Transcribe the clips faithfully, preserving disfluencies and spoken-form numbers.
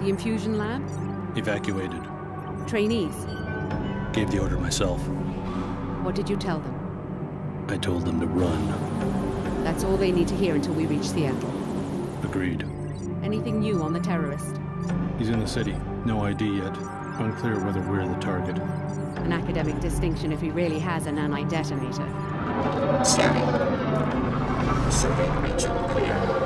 The infusion lab? Evacuated. Trainees? Gave the order myself. What did you tell them? I told them to run. That's all they need to hear until we reach Seattle. Agreed. Anything new on the terrorist? He's in the city. No I D yet. Unclear whether we're the target. An academic distinction if he really has a nani-detonator. Scanning. Survey region clear.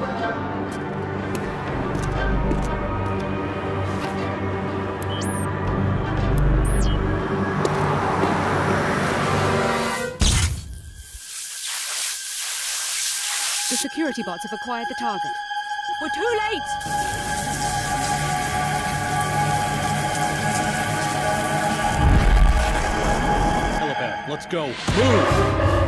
The security bots have acquired the target. We're too late! Helipad, let's go. Move!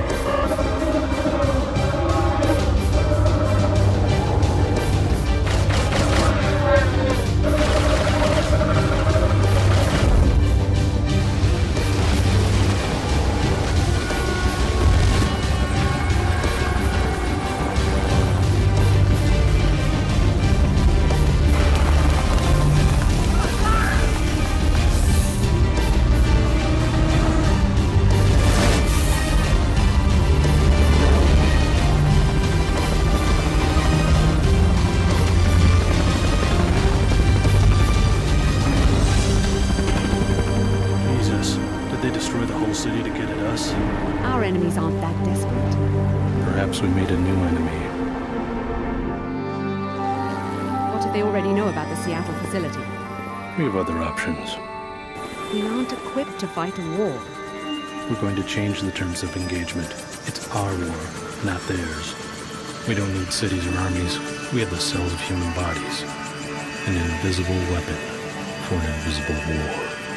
City to get at us? Our enemies aren't that desperate. Perhaps we made a new enemy. What do they already know about the Seattle facility? We have other options. We aren't equipped to fight a war. We're going to change the terms of engagement. It's our war, not theirs. We don't need cities or armies. We have the cells of human bodies. An invisible weapon for an invisible war.